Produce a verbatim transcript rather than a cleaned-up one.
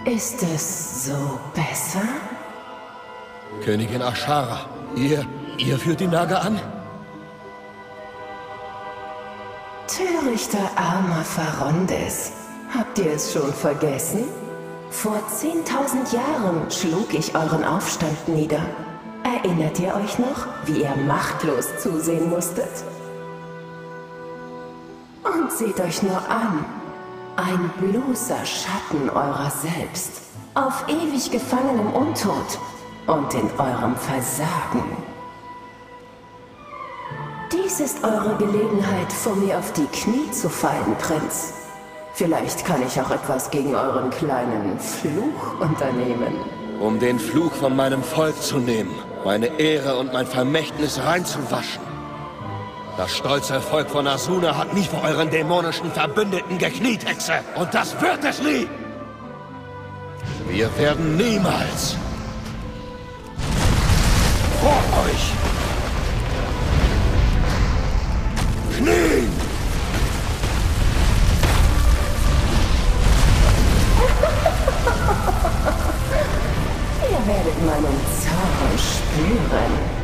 Ist es so besser? Königin Ashara, ihr, ihr führt die Naga an? Törichter armer Farondes. Habt ihr es schon vergessen? Vor zehntausend Jahren schlug ich euren Aufstand nieder. Erinnert ihr euch noch, wie ihr machtlos zusehen musstet? Und seht euch nur an. Ein bloßer Schatten eurer selbst. Auf ewig gefangen im Untot und in eurem Versagen. Dies ist eure Gelegenheit, vor mir auf die Knie zu fallen, Prinz. Vielleicht kann ich auch etwas gegen euren kleinen Fluch unternehmen. Um den Fluch von meinem Volk zu nehmen, meine Ehre und mein Vermächtnis reinzuwaschen. Das stolze Volk von Asuna hat nie vor euren dämonischen Verbündeten gekniet, Hexe. Und das wird es nie! Wir werden niemals vor euch knien! Ihr werdet meinen Zorn spüren.